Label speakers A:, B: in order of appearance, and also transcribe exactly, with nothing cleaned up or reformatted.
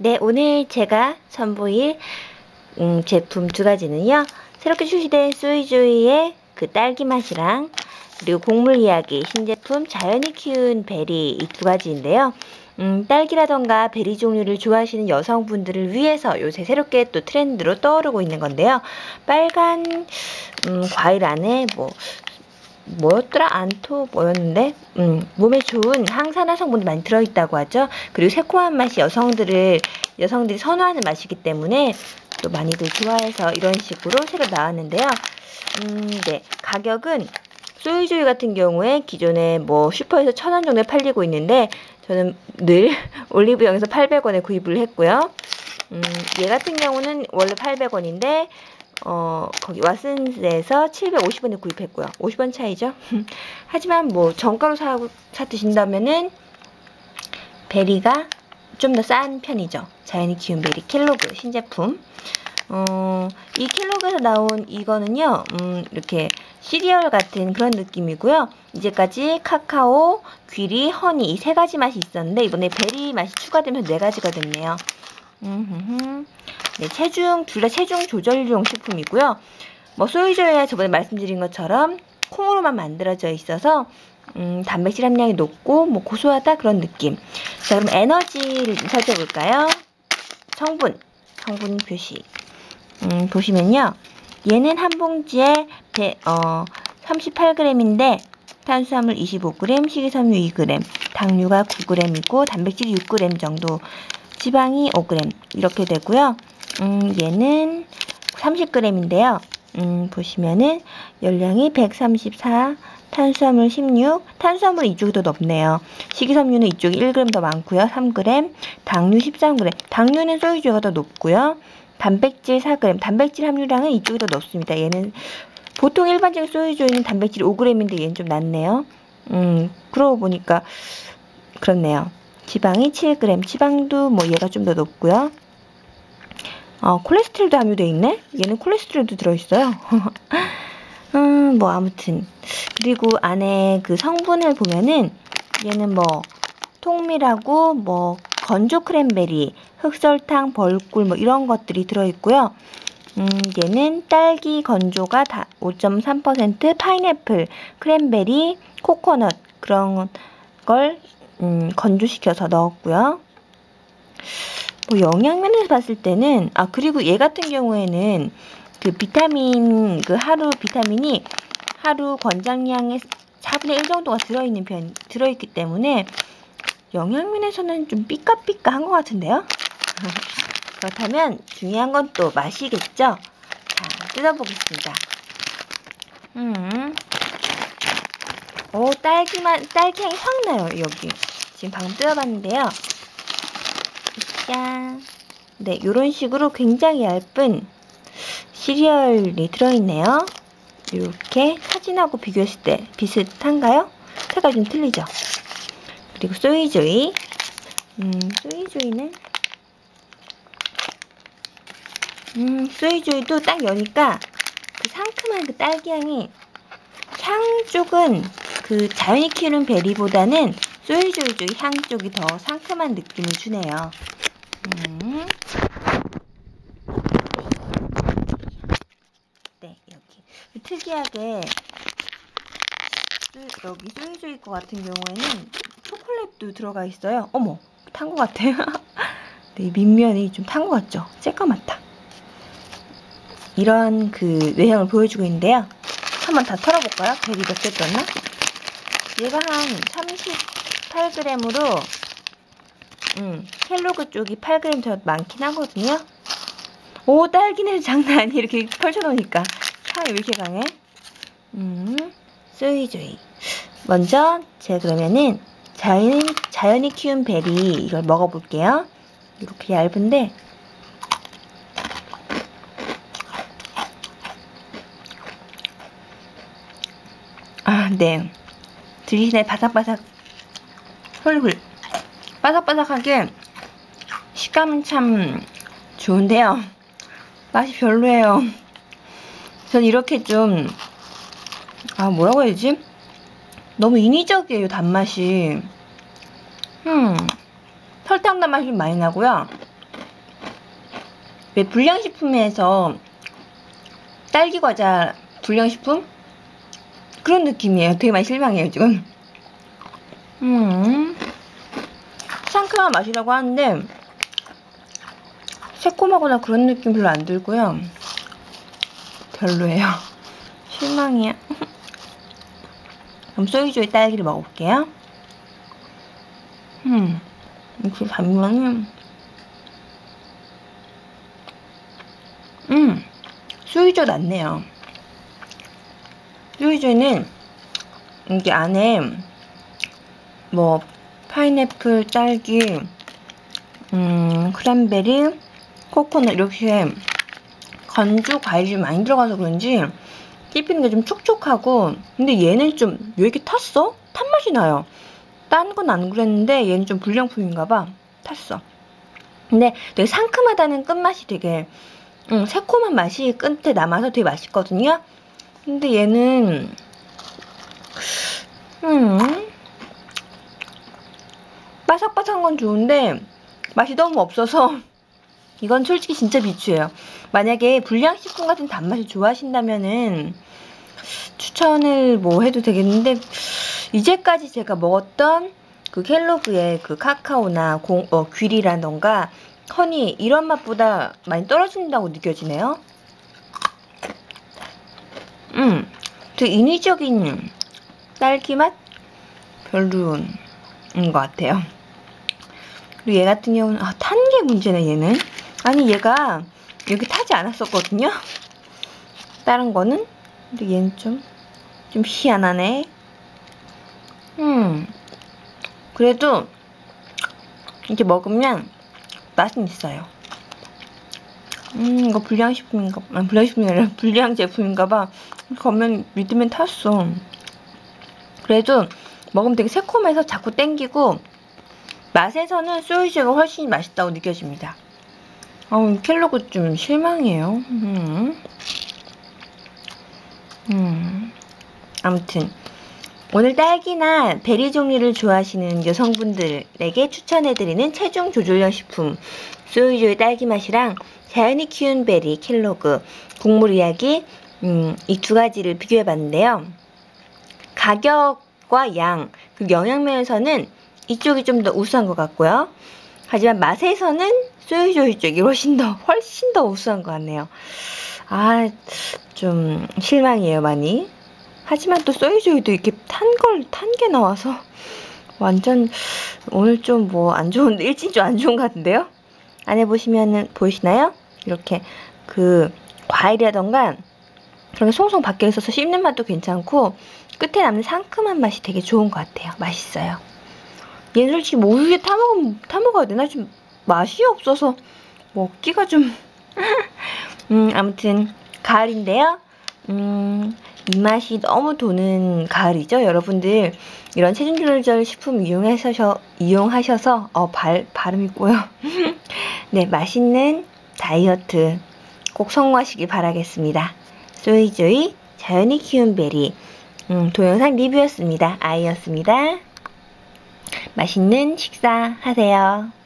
A: 네, 오늘 제가 선보일 음, 제품 두 가지는요. 새롭게 출시된 소이조이의 그 딸기 맛이랑 그리고 곡물 이야기 신제품 자연이 키운 베리 이 두 가지인데요. 음, 딸기라던가 베리 종류를 좋아하시는 여성분들을 위해서 요새 새롭게 또 트렌드로 떠오르고 있는 건데요. 빨간 음, 과일 안에 뭐 뭐였더라? 안토 뭐였는데 음, 몸에 좋은 항산화 성분이 많이 들어있다고 하죠. 그리고 새콤한 맛이 여성들을 여성들이 선호하는 맛이기 때문에 또 많이들 좋아해서 이런 식으로 새로 나왔는데요. 음, 네. 가격은 소이조이 같은 경우에 기존에 뭐 슈퍼에서 천 원 정도에 팔리고 있는데 저는 늘 올리브영에서 팔백 원에 구입을 했고요. 음, 얘 같은 경우는 원래 팔백 원인데 어, 거기 왓슨스에서 칠백오십 원에 구입했고요. 오십 원 차이죠. 하지만 뭐 정가로 사, 사 드신다면은 베리가 좀 더 싼 편이죠. 자연이 키운 베리 켈로그 신제품. 어, 이 켈로그에서 나온 이거는요, 음, 이렇게 시리얼 같은 그런 느낌이고요. 이제까지 카카오, 귀리, 허니 이 세 가지 맛이 있었는데 이번에 베리 맛이 추가되면서 네 가지가 됐네요. 음흠흠. 네, 체중, 둘 다 체중 조절용 식품이고요. 뭐, 소이조이야 저번에 말씀드린 것처럼 콩으로만 만들어져 있어서, 음, 단백질 함량이 높고, 뭐, 고소하다 그런 느낌. 자, 그럼 에너지를 좀 살펴볼까요? 성분, 성분 표시. 음, 보시면요. 얘는 한 봉지에 배, 어, 삼십팔 그램인데, 탄수화물 이십오 그램, 식이섬유 이 그램, 당류가 구 그램이고, 단백질이 육 그램 정도, 지방이 오 그램 이렇게 되고요. 음, 얘는 삼십 그램인데요. 음, 보시면은 열량이 백삼십사, 탄수화물 십육, 탄수화물 이쪽이 더 높네요. 식이섬유는 이쪽이 일 그램 더 많고요. 삼 그램, 당류 십삼 그램. 당류는 소이조이가 더 높고요. 단백질 사 그램, 단백질 함유량은 이쪽이 더 높습니다. 얘는 보통 일반적인 소이조이는 단백질 오 그램인데 얘는 좀 낮네요. 음, 그러고 보니까 그렇네요. 지방이 칠 그램, 지방도 뭐 얘가 좀 더 높고요. 어, 콜레스테롤도 함유되어 있네? 얘는 콜레스테롤도 들어있어요. 음, 뭐 아무튼. 그리고 안에 그 성분을 보면은 얘는 뭐 통밀하고 뭐 건조 크랜베리, 흑설탕, 벌꿀 뭐 이런 것들이 들어있고요. 음, 얘는 딸기 건조가 다 오 점 삼 퍼센트, 파인애플, 크랜베리, 코코넛 그런 걸 음, 건조시켜서 넣었고요. 뭐 영양면에서 봤을 때는 아 그리고 얘 같은 경우에는 그 비타민 그 하루 비타민이 하루 권장량의 사분의 일 정도가 들어있는 편 들어있기 때문에 영양면에서는 좀 삐까삐까한 것 같은데요. 그렇다면 중요한 건 또 맛이겠죠. 자, 뜯어보겠습니다. 음, 오 딸기만 딸기 향이 확 나요 여기. 지금 방금 뜯어봤는데요. 짠. 네, 요런 식으로 굉장히 얇은 시리얼이 들어있네요. 이렇게 사진하고 비교했을 때 비슷한가요? 색깔 좀 틀리죠? 그리고 소이조이. 음, 소이조이는 음, 소이조이도 딱 여니까 그 상큼한 그 딸기향이 향 쪽은 그 자연이 키우는 베리보다는 소이조이 쪽 향 쪽이 더 상큼한 느낌을 주네요. 음. 네, 여기 특이하게 여기 소이조이 거 같은 경우에는 초콜릿도 들어가 있어요. 어머, 탄 것 같아요. 네, 밑면이 좀 탄 것 같죠? 새까맣다. 이런 그 외형을 보여주고 있는데요. 한번 다 털어볼까요? 베리 몇 개 떴나? 얘가 한 삼십팔 그램으로 음, 켈로그 쪽이 팔 그램 더 많긴 하거든요. 오, 딸기는 장난 아니에요. 이렇게 펼쳐놓으니까 향이 왜 이렇게 강해? 음, 소이조이. 먼저 제가 그러면은 자연, 자연이 키운 베리 이걸 먹어볼게요. 이렇게 얇은데 아, 네. 들리시나요? 바삭바삭 훌훌 바삭바삭하게 식감은 참 좋은데요. 맛이 별로예요. 전 이렇게 좀 아 뭐라고 해야지? 너무 인위적이에요 단맛이. 음 설탕 단맛이 좀 많이 나고요. 왜 불량식품에서 딸기 과자 불량식품? 그런 느낌이에요. 되게 많이 실망해요, 지금. 음, 상큼한 맛이라고 하는데, 새콤하거나 그런 느낌 별로 안 들고요. 별로예요. 실망이야. 그럼 소이조이 딸기를 먹어볼게요. 음, 이렇게 담으면은, 음, 소이조 낫네요. 소이조는 이게 안에 뭐 파인애플, 딸기, 음, 크랜베리, 코코넛 이렇게 건조 과일이 많이 들어가서 그런지 씹히는 게 좀 촉촉하고, 근데 얘는 좀 왜 이렇게 탔어? 탄 맛이 나요. 딴 건 안 그랬는데 얘는 좀 불량품인가봐. 탔어. 근데 되게 상큼하다는 끝맛이 되게 음, 새콤한 맛이 끝에 남아서 되게 맛있거든요. 근데 얘는 음, 바삭바삭한 건 좋은데 맛이 너무 없어서 이건 솔직히 진짜 비추예요. 만약에 불량식품 같은 단맛을 좋아하신다면은 추천을 뭐 해도 되겠는데, 이제까지 제가 먹었던 그 켈로그의 그 카카오나 공, 어, 귤이라던가 허니 이런 맛보다 많이 떨어진다고 느껴지네요. 음, 되게 인위적인 딸기 맛? 별로인 것 같아요. 그리고 얘 같은 경우는 아, 탄 게 문제네. 얘는 아니 얘가 여기 타지 않았었거든요. 다른 거는. 근데 얘는 좀 좀 희한하네. 음, 그래도 이렇게 먹으면 맛은 있어요. 음, 이거 불량식품인가, 아니, 불량식품이 아니라 불량 제품인가봐. 겉면 믿으면 탔어. 그래도 먹으면 되게 새콤해서 자꾸 땡기고, 맛에서는 소이즈가 훨씬 맛있다고 느껴집니다. 어, 켈로그 좀 실망이에요. 음. 음. 아무튼 오늘 딸기나 베리 종류를 좋아하시는 여성분들에게 추천해드리는 체중 조절형 식품 소이조의 딸기 맛이랑 자연이 키운 베리 켈로그 곡물 이야기, 음, 이 두 가지를 비교해봤는데요. 가격과 양, 그 영양면에서는 이쪽이 좀 더 우수한 것 같고요. 하지만 맛에서는 소이조이 쪽이 훨씬 더 훨씬 더 우수한 것 같네요. 아, 좀 실망이에요, 많이. 하지만 또 소이조이도 이렇게 탄 걸, 탄 게 나와서 완전 오늘 좀 뭐 안 좋은데, 일진 좀 안 좋은 것 같은데요? 안에 보시면은, 보이시나요? 이렇게 그 과일이라던가 그런 게 송송 박혀 있어서 씹는 맛도 괜찮고 끝에 남는 상큼한 맛이 되게 좋은 것 같아요. 맛있어요. 얘는 솔직히 뭐 우유에 타먹으면, 타먹어야 되나? 좀 맛이 없어서 먹기가 좀 음, 아무튼 가을인데요. 음, 이 맛이 너무 도는 가을이죠. 여러분들 이런 체중 조절 식품 이용하셔서 이용하셔서 어, 발 발음이 꼬여. 네, 맛있는 다이어트 꼭 성공하시길 바라겠습니다. 소이조이 자연이 키운 베리 음, 동영상 리뷰였습니다. 아이였습니다. 맛있는 식사 하세요.